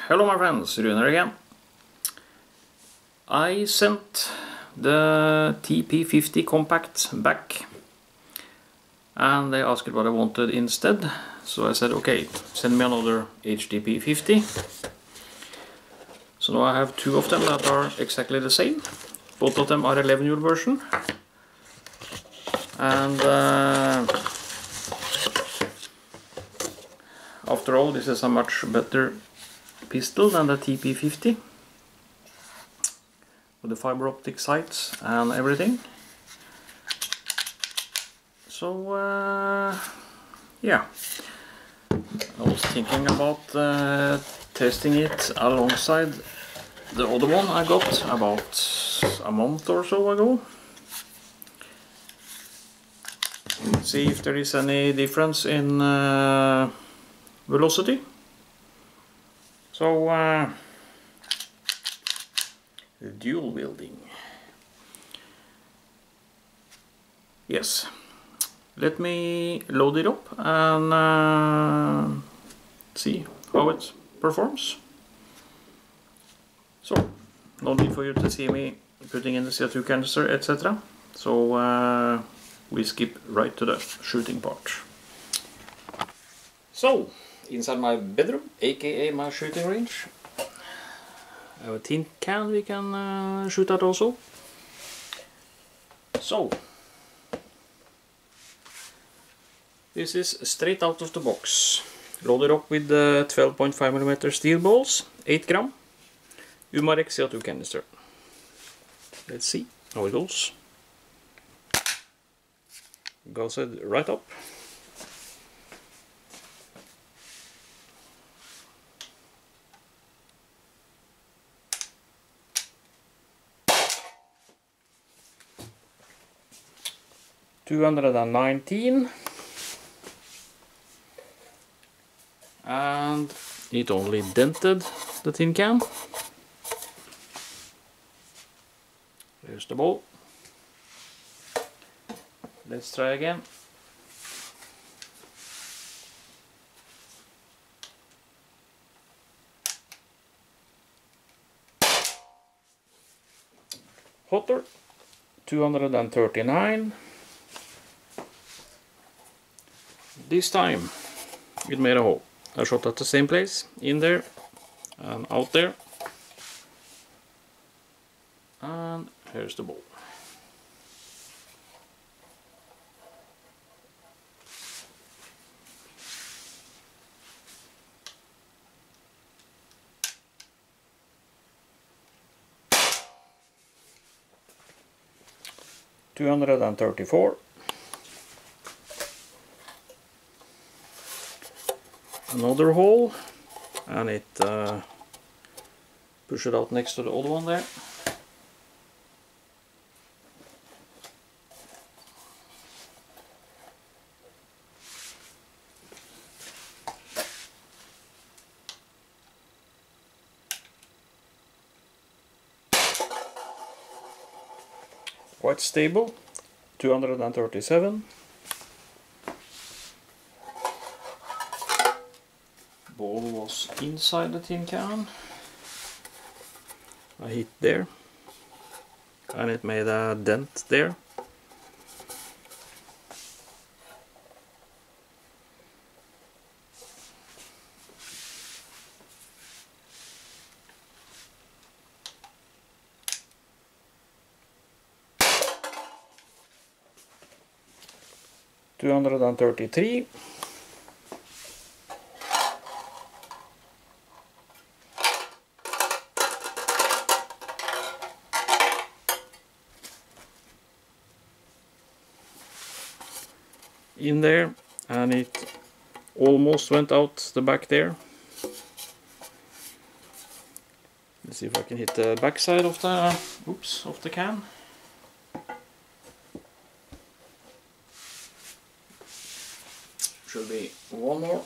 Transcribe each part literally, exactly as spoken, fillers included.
Hello my friends, Runar again. I sent the T P fifty Compact back and they asked what I wanted instead, so I said okay, send me another H D P fifty. So now I have two of them that are exactly the same. Both of them are eleven volt version, and uh, after all, this is a much better pistol than the T P fifty with the fiber optic sights and everything. So uh, yeah, I was thinking about uh, testing it alongside the other one I got about a month or so ago. See if there is any difference in uh, velocity. So uh, dual wielding. Yes, let me load it up and uh, see how it performs. So, no need for you to see me putting in the C O two canister, et cetera. So uh, we skip right to the shooting part. So, inside my bedroom, aka my shooting range, I have a tin can we can uh, shoot at also. So, this is straight out of the box. Loaded up with the twelve point five millimeter steel balls, eight gram, Umarex C O two canister. Let's see how it goes. Goes it right up. two hundred nineteen, and it only dented the tin can. There's the ball. Let's try again. Hotter, two hundred thirty-nine. This time it made a hole. I shot at the same place, in there and out there. And here's the ball. two hundred thirty-four. Another hole, and it uh, push it out next to the other one there. Quite stable, two hundred thirty-seven. Ball was inside the tin can. I hit there and it made a dent there. two hundred thirty-three. In there, and it almost went out the back there. Let's see if I can hit the back side of the oops of the can. Should be one more.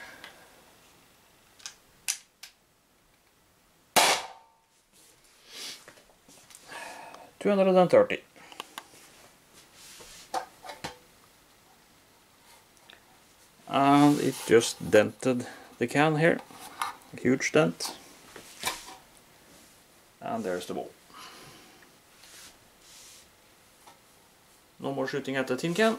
two hundred thirty. And it just dented the can here, a huge dent. And there's the ball. No more shooting at the tin can.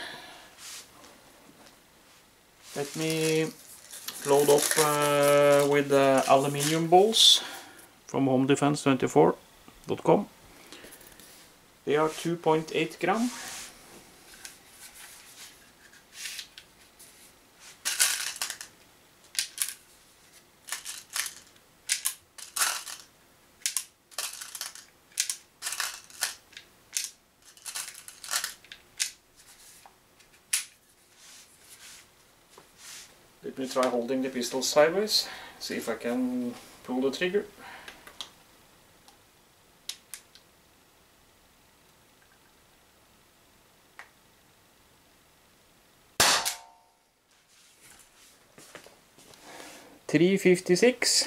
Let me load up uh, with the aluminium balls from home defense twenty-four dot com. They are two point eight gram. Let me try holding the pistol sideways, see if I can pull the trigger. three fifty-six.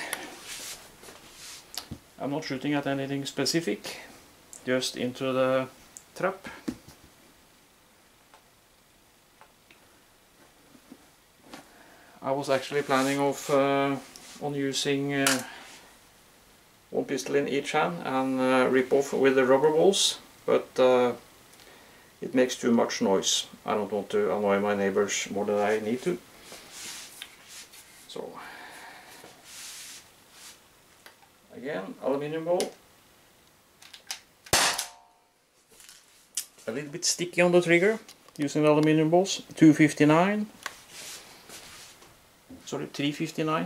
I'm not shooting at anything specific, just into the trap. I was actually planning of uh, on using uh, one pistol in each hand and uh, rip off with the rubber balls, but uh, it makes too much noise. I don't want to annoy my neighbors more than I need to. So again, aluminium ball. A little bit sticky on the trigger using the aluminium balls. two fifty-nine. Sorry, three fifty-nine.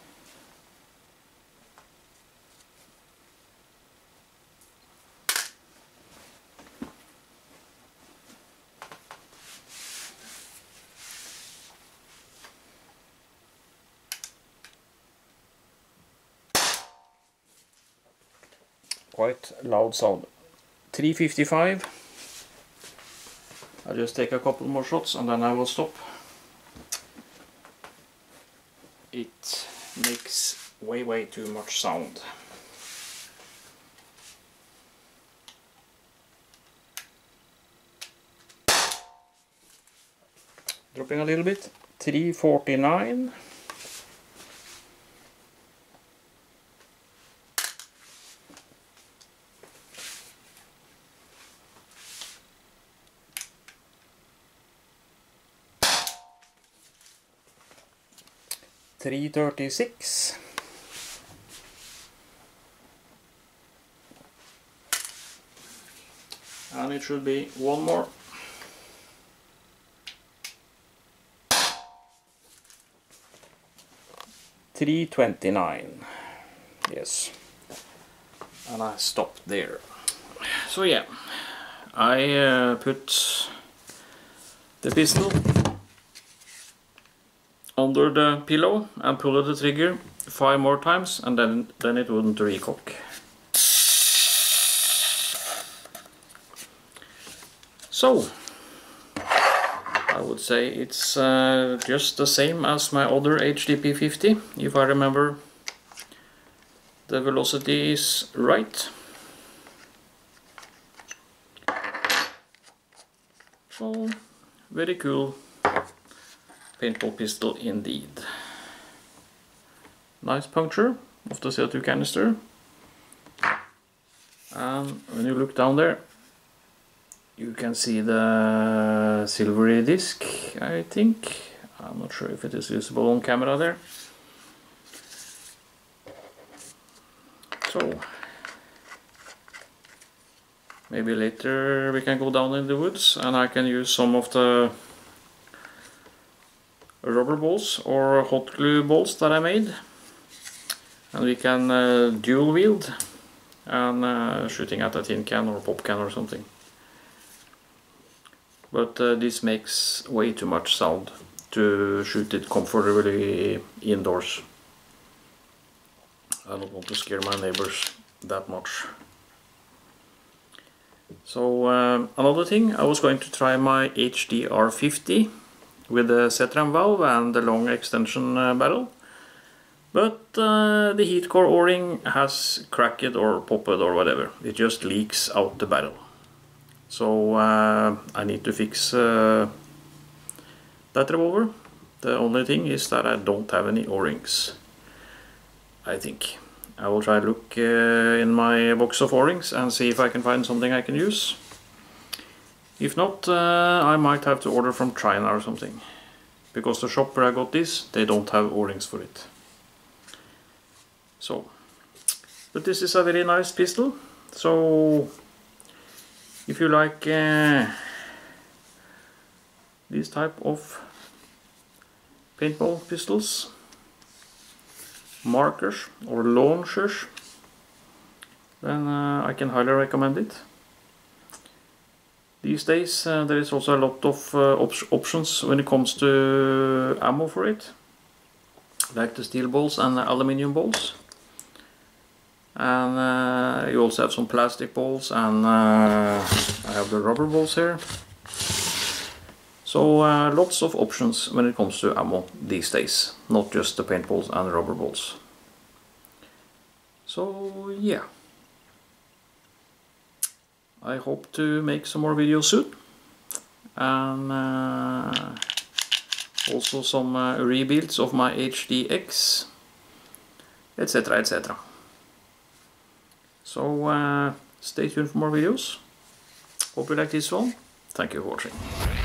Quite loud sound. three fifty-five. I'll just take a couple more shots and then I will stop. It makes way way too much sound. Dropping a little bit. three forty-nine. three thirty-six. And it should be one more. three twenty-nine. Yes. And I stopped there. So yeah, I uh, put the pistol under the pillow and pull the trigger five more times, and then then it wouldn't recock. So I would say it's uh, just the same as my other H D P fifty, if I remember the velocity is right. So very cool paintball pistol indeed. Nice puncture of the C O two canister. And when you look down there, you can see the silvery disc, I think. I'm not sure if it is visible on camera there. So maybe later we can go down in the woods and I can use some of the rubber balls or hot glue balls that I made, and we can uh, dual wield and uh, shooting at a tin can or pop can or something. But uh, this makes way too much sound to shoot it comfortably indoors. I don't want to scare my neighbors that much. So um, another thing, I was going to try my H D R fifty with the Z RAM valve and the long extension uh, barrel, but uh, the heat core O-ring has cracked or popped or whatever. It just leaks out the barrel. So uh, I need to fix uh, that revolver. The only thing is that I don't have any O-rings, I think. I will try to look uh, in my box of O-rings and see if I can find something I can use. If not, uh, I might have to order from China or something, because the shop where I got this, they don't have O-rings for it. So, but this is a very nice pistol. So if you like uh, this type of paintball pistols, markers or launchers, then uh, I can highly recommend it. These days uh, there is also a lot of uh, op options when it comes to ammo for it, like the steel balls and the aluminium balls. And uh, you also have some plastic balls, and uh, I have the rubber balls here. So uh, lots of options when it comes to ammo these days, not just the paintballs and rubber balls. So yeah, I hope to make some more videos soon, and uh, also some uh, rebuilds of my H D X, etc, et cetera. So uh, stay tuned for more videos. Hope you like this one. Thank you for watching.